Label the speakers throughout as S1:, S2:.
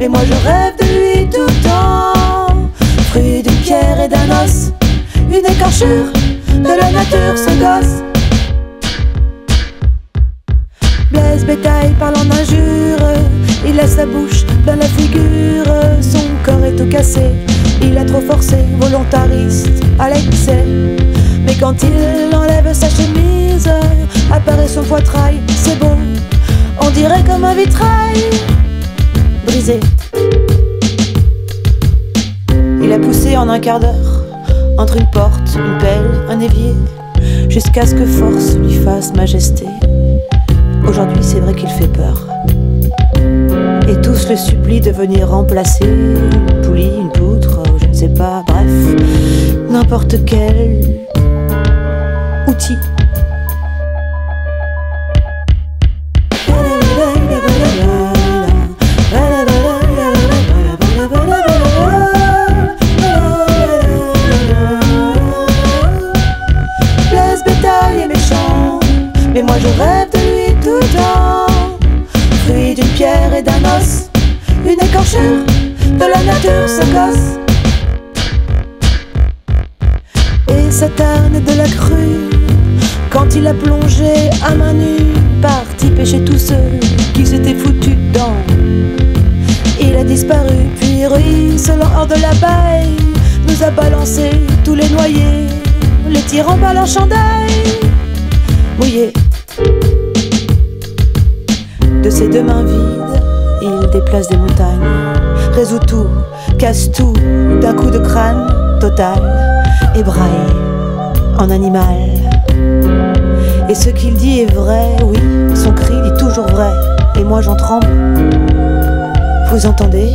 S1: Mais moi je rêve de lui tout le temps. Fruit d'une pierre et d'un os, une écorchure de la nature, ce gosse. Blaise bétail parlant d'injures, il a sa bouche dans la figure. Son corps est tout cassé, il a trop forcé, volontariste à l'excès. Mais quand il enlève sa chemise, apparaît son poitrail, c'est beau, on dirait comme un vitrail brisé. Il a poussé en un quart d'heure, entre une porte, une pelle, un évier, jusqu'à ce que force lui fasse majesté. Aujourd'hui c'est vrai qu'il fait peur, et tous le supplient de venir remplacer une poulie, une poutre, je ne sais pas, bref, n'importe quel outil. Blaise bétail est méchant, mais moi je rêve de lui tout le temps. Fruit d'une pierre et d'un os, une écorchure de la nature, ce gosse. Et Satane de la crue, quand il a plongé à main nue, parti pêcher tous ceux qui s'étaient foutus dedans. Il a disparu, puis ruisselant hors de la baille, nous a balancé tous les noyés, les tirant par leur chandail mouillés. De ses deux mains vides, il déplace des montagnes, résout tout, casse tout, d'un coup de crâne total, ébraillé en animal. Et ce qu'il dit est vrai, oui, son cri dit toujours vrai, et moi j'en tremble. Vous entendez?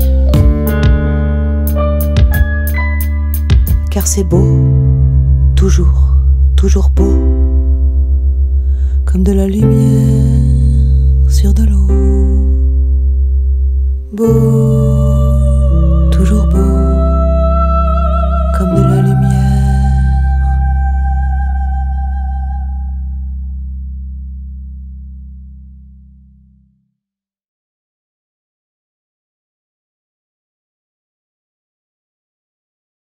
S1: Car c'est beau, toujours, toujours beau, comme de la lumière sur de l'eau. Beau, toujours beau.